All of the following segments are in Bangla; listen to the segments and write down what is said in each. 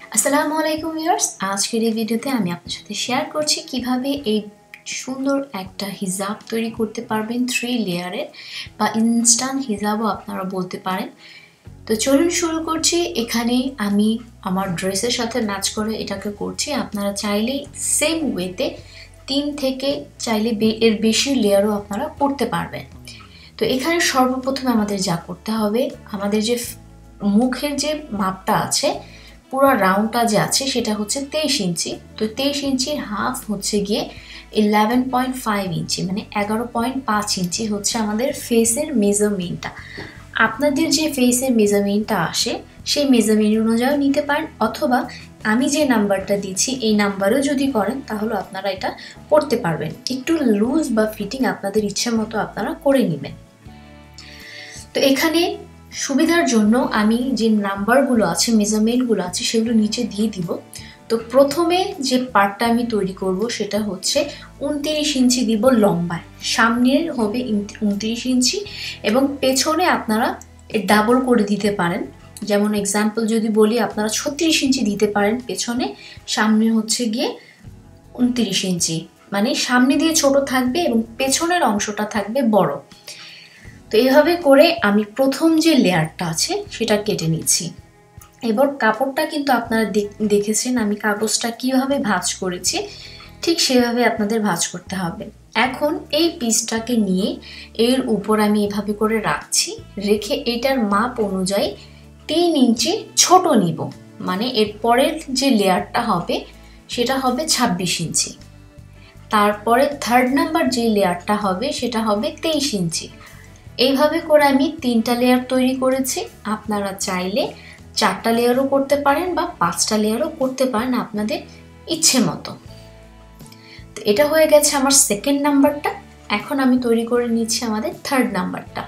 আসসালামু আলাইকুম ভিউয়ার্স, আজকের এই ভিডিওতে আমি আপনার সাথে শেয়ার করছি কিভাবে এই সুন্দর একটা হিজাব তৈরি করতে পারবেন 3 লেয়ারের বা ইনস্ট্যান্ট হিজাবও আপনারা বলতে পারেন। তো চলুন শুরু করছি। এখানে আমি আমার ড্রেসের সাথে ম্যাচ করে এটাকে করছি। আপনারা চাইলে সেম ওয়েতে 3 থেকে চাইলে এর বেশি লেয়ারও আপনারা করতে পারবেন। তো এখানে সর্বপ্রথম আমাদের যা করতে হবে, আমাদের যে মুখের যে মাপটা আছে, পুরো রাউন্ডটা যে আছে সেটা হচ্ছে 23 ইঞ্চি। তো 23 ইঞ্চির হাফ হচ্ছে গিয়ে 11.5 ইঞ্চি, মানে 11.5 ইঞ্চি হচ্ছে আমাদের ফেসের মেজারমেন্টটা। আপনাদের যে ফেসের মেজারমেন্টটা আসে সেই মেজারমেন্ট অনুযায়ী নিতে পারেন, অথবা আমি যে নাম্বারটা দিচ্ছি এই নাম্বারও যদি করেন তাহলে আপনারা এটা করতে পারবেন। একটু লুজ বা ফিটিং আপনাদের ইচ্ছে মতো আপনারা করে নেবেন। তো এখানে সুবিধার জন্য আমি যে নাম্বারগুলো আছে, মেজারমেন্টগুলো আছে, সেগুলো নিচে দিয়ে দিব। তো প্রথমে যে পার্টটা আমি তৈরি করব সেটা হচ্ছে 29 ইঞ্চি দিব লম্বায়, সামনের হবে 29 ইঞ্চি এবং পেছনে আপনারা ডাবল করে দিতে পারেন। যেমন এক্সাম্পল যদি বলি, আপনারা 36 ইঞ্চি দিতে পারেন পেছনে, সামনে হচ্ছে গিয়ে 29 ইঞ্চি, মানে সামনে দিয়ে ছোট থাকবে এবং পেছনের অংশটা থাকবে বড়। তো এইভাবে করে আমি প্রথম যে লেয়ারটা আছে সেটা কেটে নিচ্ছি। এবার কাপড়টা কিন্তু আপনারা দেখেছেন আমি কাগজটা কিভাবে ভাঁজ করেছি, ঠিক সেভাবে আপনাদের ভাঁজ করতে হবে। এখন এই পিসটাকে নিয়ে এর উপর আমি এভাবে করে রাখছি, রেখে এটার মাপ অনুযায়ী 3 ইঞ্চি ছোট নিব, মানে এর পরের যে লেয়ারটা হবে সেটা হবে 26 ইঞ্চি। তারপরে থার্ড নাম্বার যে লেয়ারটা হবে সেটা হবে 23 ইঞ্চি। এইভাবে করে আমি 3টা লেয়ার তৈরি করেছি। আপনারা চাইলে 4টা লেয়ারও করতে পারেন বা 5টা লেয়ারও করতে পারেন আপনাদের ইচ্ছে মতো। তো এটা হয়ে গেছে আমার সেকেন্ড নাম্বারটা। এখন আমি তৈরি করে নিচ্ছি আমাদের থার্ড নাম্বারটা।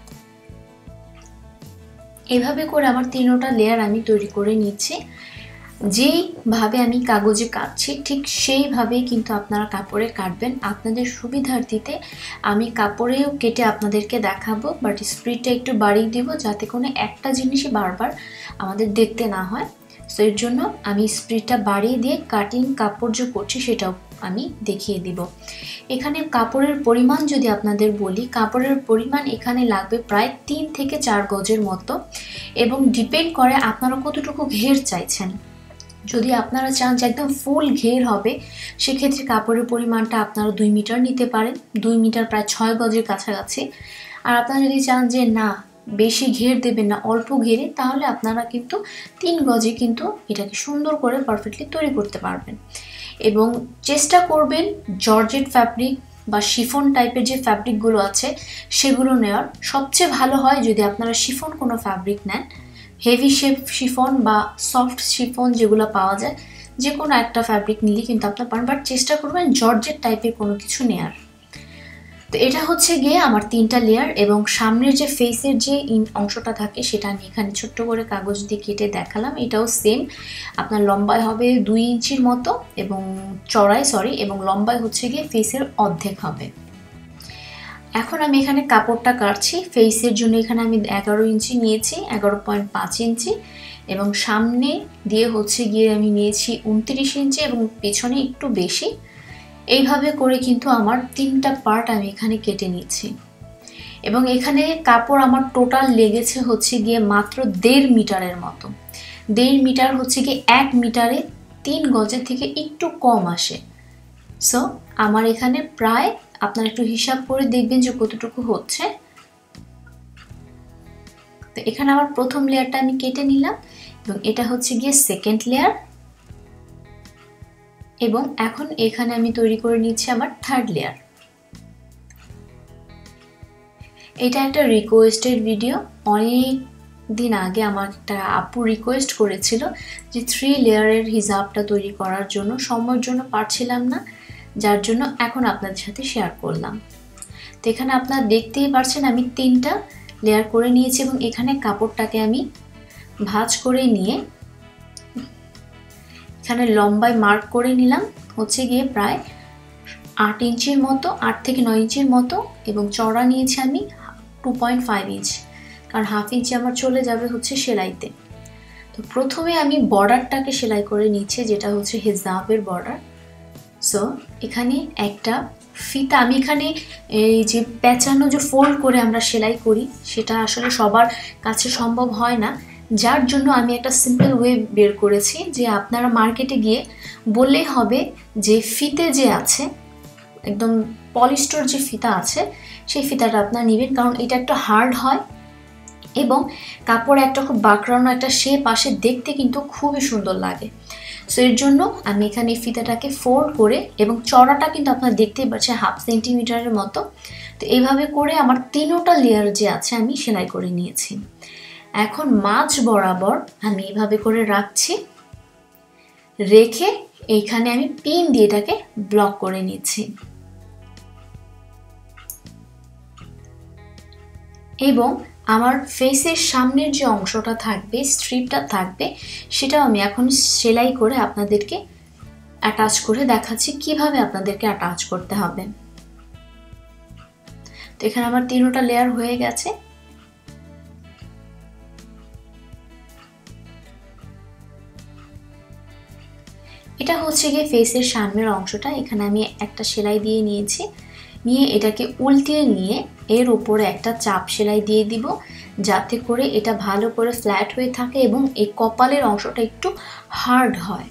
এইভাবে করে আমার 3টা লেয়ার আমি তৈরি করে নিচ্ছি। যেইভাবে আমি কাগজে কাটছি ঠিক সেইভাবেই কিন্তু আপনারা কাপড়ে কাটবেন। আপনাদের সুবিধার্থে আমি কাপড়েও কেটে আপনাদেরকে দেখাবো, বাট স্পিডটা একটু বাড়িয়ে দিব যাতে কোনো একটা জিনিসই বারবার আমাদের দেখতে না হয়। সো এর জন্য আমি স্পিডটা বাড়িয়ে দিয়ে কাটিং কাপড় যে করছি সেটাও আমি দেখিয়ে দিব। এখানে কাপড়ের পরিমাণ যদি আপনাদের বলি, কাপড়ের পরিমাণ এখানে লাগবে প্রায় 3 থেকে 4 গজের মতো, এবং ডিপেন্ড করে আপনারা কতটুকু ঘের চাইছেন। যদি আপনারা চান যে একদম ফুল ঘের হবে, সেক্ষেত্রে কাপড়ের পরিমাণটা আপনারা 2 মিটার নিতে পারেন, 2 মিটার প্রায় 6 গজের কাছাকাছি। আর আপনারা যদি চান যে না বেশি ঘের দেবেন না, অল্প ঘেরে, তাহলে আপনারা কিন্তু 3 গজে কিন্তু এটাকে সুন্দর করে পারফেক্টলি তৈরি করতে পারবেন। এবং চেষ্টা করবেন জর্জেট ফ্যাব্রিক বা শিফন টাইপের যে ফ্যাব্রিকগুলো আছে সেগুলো নেওয়ার। সবচেয়ে ভালো হয় যদি আপনারা শিফন কোনো ফ্যাব্রিক নেন, হেভি শিফন বা সফট শিফন যেগুলো পাওয়া যায়, যে কোনো একটা ফ্যাব্রিক নিলে কিন্তু আপনার পারেন, বাট চেষ্টা করবেন জর্জেট টাইপের কোনো কিছু নেয়ার। তো এটা হচ্ছে গিয়ে আমার 3টা লেয়ার, এবং সামনের যে ফেসের যে অংশটা থাকে সেটা আমি এখানে ছোট্ট করে কাগজ দিয়ে কেটে দেখালাম। এটাও সেম, আপনার লম্বায় হবে 2 ইঞ্চির মতো এবং চড়াই এবং লম্বায় হচ্ছে গিয়ে ফেসের অর্ধেক হবে। এখন আমি এখানে কাপড়টা কাটছি। ফেসের জন্য এখানে আমি 11 ইঞ্চি নিয়েছি, 11.5 ইঞ্চি, এবং সামনে দিয়ে হচ্ছে গিয়ে আমি নিয়েছি 29 ইঞ্চি এবং পেছনে একটু বেশি। এইভাবে করে কিন্তু আমার 3টা পার্ট আমি এখানে কেটে নিচ্ছি। এবং এখানে কাপড় আমার টোটাল লেগেছে হচ্ছে গিয়ে মাত্র 1.5 মিটারের মতো। 1.5 মিটার হচ্ছে গিয়ে 1 মিটারে 3 গজের থেকে একটু কম আসে। সো আমার এখানে প্রায়, আপনারা একটু হিসাব করে দেখবেন যে কতটুকু হচ্ছে। তো এখানে আমার প্রথম লেয়ারটা আমি কেটে নিলাম, এবং এটা হচ্ছে গিয়ে সেকেন্ড লেয়ার, এবং এখন এখানে আমি তৈরি করে নিচ্ছি আমার থার্ড লেয়ার। এটা একটা রিকোয়েস্টেড ভিডিও। অনেক দিন আগে আমার একটা আপু রিকোয়েস্ট করেছিল যে 3 লেয়ারের হিজাবটা তৈরি করার জন্য, সময়ের জন্য পারছিলাম না, যার জন্য এখন আপনাদের সাথে শেয়ার করলাম। তো এখানে আপনারা দেখতেই পারছেন আমি 3টা লেয়ার করে নিয়েছি, এবং এখানে কাপড়টাকে আমি ভাঁজ করে নিয়ে এখানে লম্বায় মার্ক করে নিলাম হচ্ছে গিয়ে প্রায় 8 ইঞ্চির মতো, 8 থেকে 9 ইঞ্চির মতো, এবং চড়া নিয়েছি আমি 2.5 ইঞ্চ, কারণ হাফ ইঞ্চি আমার চলে যাবে হচ্ছে সেলাইতে। তো তো প্রথমে আমি বর্ডারটাকে সেলাই করে নিচ্ছি, যেটা হচ্ছে হিজাবের বর্ডার। সো এখানে একটা ফিতা, আমি এখানে এই যে পেঁচানো যে ফোল্ড করে আমরা সেলাই করি সেটা আসলে সবার কাছে সম্ভব হয় না, যার জন্য আমি একটা সিম্পল ওয়ে বের করেছি যে আপনারা মার্কেটে গিয়ে বললেই হবে যে ফিতে যে আছে একদম পলিস্টার যে ফিতা আছে সেই ফিতাটা আপনারা নেবেন, কারণ এটা একটা হার্ড হয় এবং কাপড়ে একটা খুব বাঁকড়ানো একটা শেপ আসে, দেখতে কিন্তু খুবই সুন্দর লাগে। সো এর জন্য আমি এখানে ফিতাটাকে ফোল্ড করে, এবং চড়াটা কিন্তু আপনারা দেখতেই পাচ্ছেন 1/2 সেন্টিমিটারের মতো। তো এইভাবে করে আমার 3টা লেয়ার যে আছে আমি সেলাই করে নিয়েছি। এখন মাঝ বরাবর আমি এইভাবে করে রাখছি, রেখে এইখানে আমি পিন দিয়ে এটাকে ব্লক করে নিচ্ছি। এবং আমার ফেসের সামনের যে অংশটা থাকবে, স্ট্রিপটা থাকবে, সেটাও আমি এখন সেলাই করে আপনাদেরকে অ্যাটাচ করে দেখাচ্ছি কিভাবে আপনাদেরকে অ্যাটাচ করতে হবে। তো এখানে আমার 3টা লেয়ার হয়ে গেছে। এটা হচ্ছে গিয়ে ফেসের সামনের অংশটা, এখানে আমি একটা সেলাই দিয়ে নিয়েছি, নিয়ে এটাকে উল্টিয়ে নিয়ে এর উপরে একটা চাপ সেলাই দিয়ে দিব, যাতে করে এটা ভালো করে ফ্ল্যাট হয়ে থাকে এবং এই কপালের অংশটা একটু হার্ড হয়।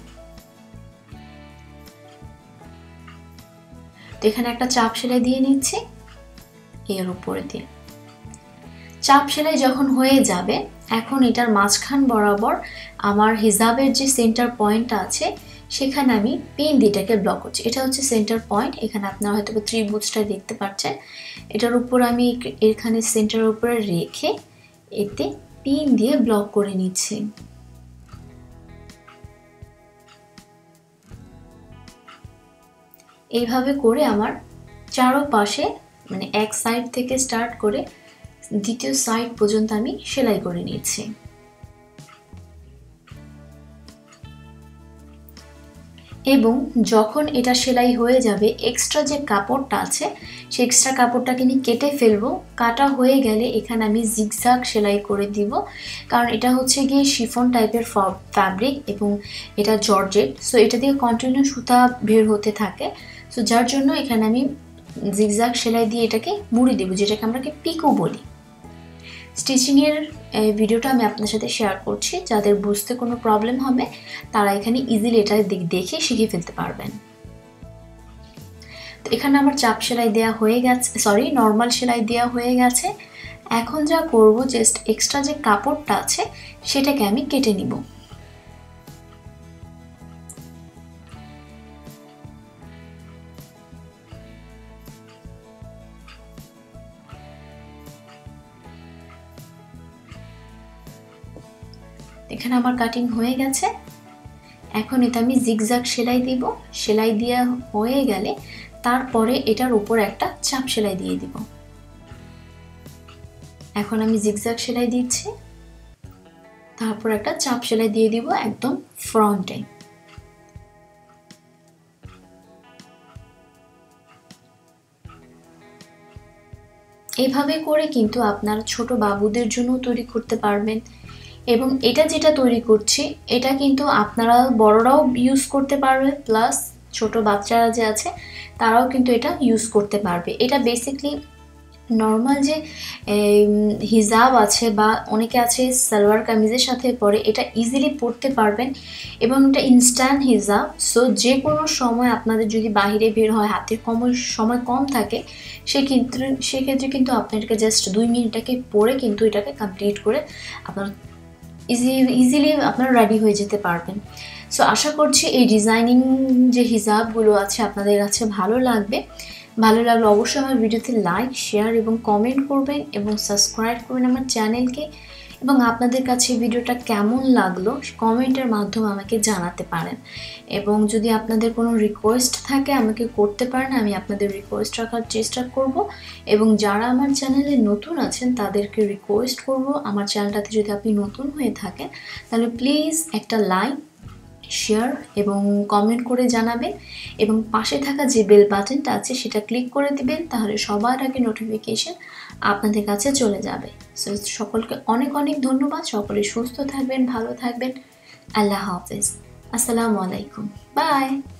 তো এখানে একটা চাপ সেলাই দিয়ে নিচ্ছি এর উপরে দিয়ে। চাপ সেলাই যখন হয়ে যাবে, এখন এটার মাঝখান বরাবর আমার হিজাবের যে সেন্টার পয়েন্ট আছে সেখানে আমি পিন দিয়ে এটাকে ব্লক করছি। এটা হচ্ছে সেন্টার পয়েন্ট, এখানে আপনারা হয়তো ত্রিভুজটা দেখতে পাচ্ছেন। এটার উপর আমি এখানে সেন্টারের উপরে রেখে এতে পিন দিয়ে ব্লক করে নিচ্ছি। এইভাবে করে আমার চারপাশে, মানে এক সাইড থেকে স্টার্ট করে দ্বিতীয় সাইড পর্যন্ত আমি সেলাই করে নিচ্ছি। এবং যখন এটা সেলাই হয়ে যাবে, এক্সট্রা যে কাপড়টা আছে সেই এক্সট্রা কাপড়টাকে আমি কেটে ফেলবো। কাটা হয়ে গেলে এখানে আমি জিগজ্যাগ সেলাই করে দিব, কারণ এটা হচ্ছে গিয়ে শিফন টাইপের ফ্যাব্রিক এবং এটা জর্জেট। সো এটা দিয়ে কন্টিনিউ সুতা বের হতে থাকে। সো যার জন্য এখানে আমি জিগজ্যাগ সেলাই দিয়ে এটাকে মুড়ে দেবো, যেটাকে আমরা পিকো বলি। স্টিচিংয়ের ভিডিওটা আমি আপনার সাথে শেয়ার করছি, যাদের বুঝতে কোনো প্রবলেম হবে তারা এখানে ইজিলি এটা দেখে শিখে ফেলতে পারবেন। তো এখানে আমার চাপ সেলাই দেওয়া হয়ে গেছে, সরি নর্মাল সেলাই দেওয়া হয়ে গেছে। এখন যা করব, জাস্ট এক্সট্রা যে কাপড়টা আছে সেটাকে আমি কেটে নিব। এখানে আমার কাটিং হয়ে গেছে। এখন এটা আমি জিগজ্যাগ সেলাই দিব। সেলাই দেওয়া হয়ে গেলে তারপরে এটার উপর একটা চাপ সেলাই দিয়ে দিব। এখন আমি জিগজ্যাগ সেলাই দিচ্ছি, তারপর একটা চাপ সেলাই দিয়ে দিব একদম ফ্রন্টে। এইভাবে করে কিন্তু আপনারা ছোট বাবুদের জন্য তৈরি করতে পারবেন। এবং এটা যেটা তৈরি করছি এটা কিন্তু আপনারা বড়রাও ইউজ করতে পারবে, প্লাস ছোট বাচ্চারা যে আছে তারাও কিন্তু এটা ইউজ করতে পারবে। এটা বেসিকলি নর্মাল যে হিজাব আছে বা অনেকে আছে সালোয়ার কামিজের সাথে পরে, এটা ইজিলি পরতে পারবেন এবং এটা ইনস্ট্যান্ট হিজাব। সো যে কোনো সময় আপনাদের যদি বাইরে বের হয়, হাতে সময় কম থাকে, সেক্ষেত্রে কিন্তু আপনাদেরকে জাস্ট 2 মিনিটটাকে পরে কিন্তু এটাকে কমপ্লিট করে আপনারা ইজিলি আপনারা রেডি হয়ে যেতে পারবেন। সো আশা করছি এই ডিজাইনিং যে হিজাবগুলো আছে আপনাদের কাছে ভালো লাগবে। ভালো লাগলে অবশ্যই আমার ভিডিওতে লাইক, শেয়ার এবং কমেন্ট করবেন এবং সাবস্ক্রাইব করবেন আমার চ্যানেলকে। এবং আপনাদের কাছে ভিডিওটা কেমন লাগলো কমেন্টের মাধ্যমে আমাকে জানাতে পারেন। এবং যদি আপনাদের কোনো রিকোয়েস্ট থাকে আমাকে করতে পারেন, আমি আপনাদের রিকোয়েস্ট রাখার চেষ্টা করব। এবং যারা আমার চ্যানেলে নতুন আছেন তাদেরকে রিকোয়েস্ট করব, আমার চ্যানেলটাতে যদি আপনি নতুন হয়ে থাকেন তাহলে প্লিজ একটা লাইক, শেয়ার এবং কমেন্ট করে জানাবেন। এবং পাশে থাকা যে বেল বাটনটা আছে সেটা ক্লিক করে দিবেন, তাহলে সবার আগে নোটিফিকেশন আপনাদের কাছে চলে যাবে। সো সকলকে অনেক অনেক ধন্যবাদ। সকলে সুস্থ থাকবেন, ভালো থাকবেন। আল্লাহ হাফেজ। আসসালামু আলাইকুম। বাই।